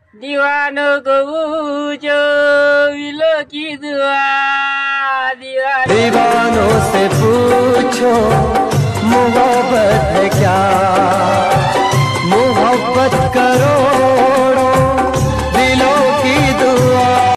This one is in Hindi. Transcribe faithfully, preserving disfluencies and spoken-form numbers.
दीवानों को पूछो मिलो की दुआ। दीवानों दीवानों से पूछो मोहब्बत है क्या, मोहब्बत करो